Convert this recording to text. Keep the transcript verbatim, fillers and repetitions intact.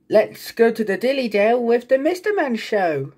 Let's go to the Dilly Dale with the Mister Man Show.